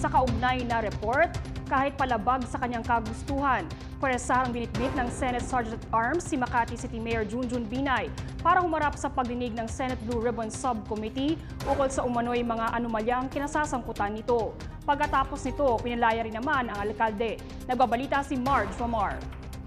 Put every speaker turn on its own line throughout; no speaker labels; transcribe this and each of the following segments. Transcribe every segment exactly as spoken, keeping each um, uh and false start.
sa kaugnay na report kahit palabag sa kanyang kagustuhan. Presahang binitbit ng Senate Sergeant-at-Arms si Makati City Mayor Junjun Binay para humarap sa pagdinig ng Senate Blue Ribbon Subcommittee ukol sa umano'y mga anomalyang kinasasangkutan nito. Pagkatapos nito, pinalaya rin naman ang alkalde. Nagbabalita si Marge Famar.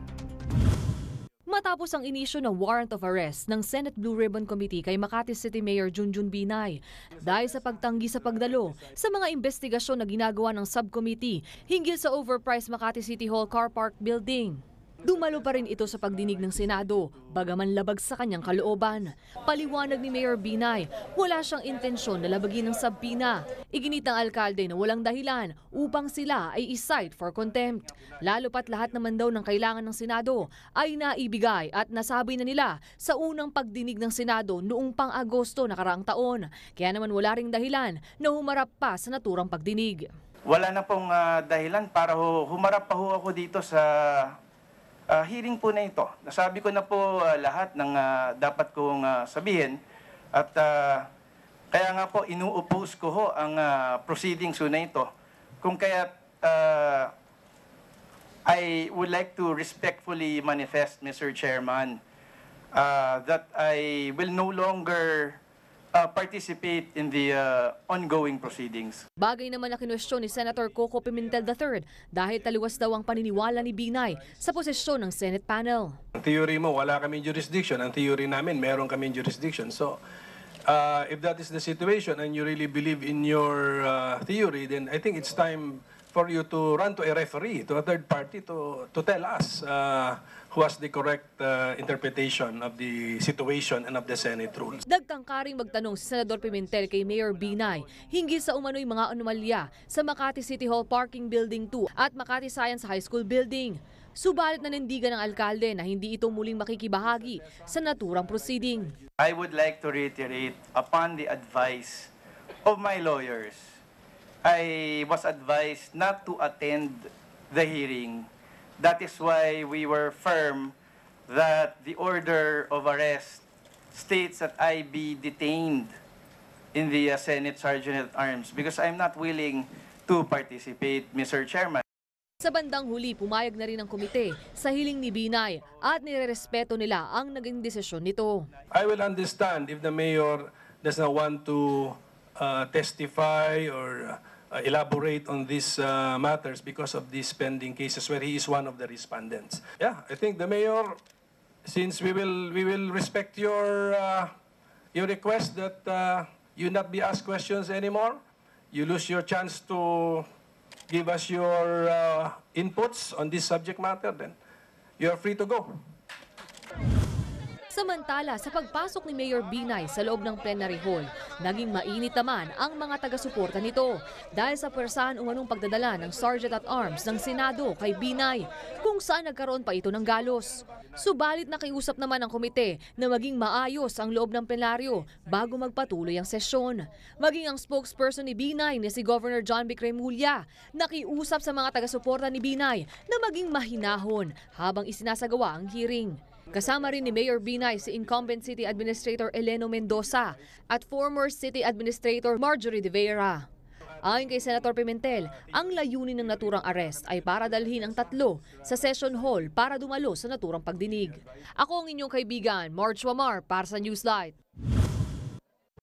Matapos ang inisyo ng warrant of arrest ng Senate Blue Ribbon Committee kay Makati City Mayor Junjun Binay dahil sa pagtanggi sa pagdalo sa mga investigasyon na ginagawa ng subcommittee hinggil sa overpriced Makati City Hall Car Park Building. Dumalo pa rin ito sa pagdinig ng Senado, bagaman labag sa kanyang kalooban. Paliwanag ni Mayor Binay, wala siyang intensyon na labagin ng subpina. Iginit ng alkalde na walang dahilan upang sila ay isight for contempt. Lalo pat lahat naman daw ng kailangan ng Senado ay naibigay at nasabi na nila sa unang pagdinig ng Senado noong pang-Agosto nakaraang taon. Kaya naman wala ring dahilan na humarap pa sa naturang pagdinig.
Wala na pong uh, dahilan para ho, humarap pa ho ako dito sa Uh, hearing po na ito. Nasabi ko na po uh, lahat ng uh, dapat kong uh, sabihin at uh, kaya nga po inu-oppose ko ho ang uh, proceedings na ito. Kung kaya uh, I would like to respectfully manifest, Mister Chairman, uh, that I will no longer Uh, participate in the uh, ongoing proceedings.
Bagay naman na kinwestiyon ni Senator Coco Pimentel the third dahil taliwas daw ang paniniwala ni Binay sa posisyon ng Senate panel.
Ang theory mo, wala kaming jurisdiction. Ang theory namin, meron kaming jurisdiction. So, uh, if that is the situation and you really believe in your uh, theory, then I think it's time for you to run to a referee, to a third party, to, to tell us uh, who has the correct uh, interpretation of the situation and of the Senate rules.
Nagtangkaring magtanong si Senador Pimentel kay Mayor Binay hinggil sa umano'y mga anomalya sa Makati City Hall Parking Building two at Makati Science High School Building. Subalit nanindigan ng alkalde na hindi ito muling makikibahagi sa naturang proceeding.
I would like to reiterate upon the advice of my lawyers. I was advised not to attend the hearing. That is why we were firm that the order of arrest states that I be detained in the uh, Senate Sergeant-at-Arms because I'm not willing to participate, Mister Chairman.
Sa bandang huli, pumayag na rin ang komite sa hiling ni Binay at nirerespeto nila ang naging desisyon nito.
I will understand if the mayor does not want to uh, testify or uh, elaborate on these uh, matters because of these pending cases where he is one of the respondents. Yeah, I think the mayor, since we will we will respect your uh, your request that uh, you not be asked questions anymore, you lose your chance to give us your uh, inputs on this subject matter, then you are free to go.
Samantala, sa pagpasok ni Mayor Binay sa loob ng plenary hall, naging mainit naman ang mga taga-suporta nito dahil sa pwersahan umanong pagdadala ng Sergeant-at-Arms ng Senado kay Binay kung saan nagkaroon pa ito ng galos. Subalit nakiusap naman ang komite na maging maayos ang loob ng plenaryo bago magpatuloy ang sesyon. Maging ang spokesperson ni Binay na si Governor John B. Cremulya nakiusap sa mga taga-suporta ni Binay na maging mahinahon habang isinasagawa ang hearing. Kasama rin ni Mayor Binay si incumbent City Administrator Eleno Mendoza at former City Administrator Marjorie De Vera. Ayon kay Senator Pimentel, ang layunin ng naturang arrest ay para dalhin ang tatlo sa session hall para dumalo sa naturang pagdinig. Ako ang inyong kaibigan, Marge Famar, para sa Newslight.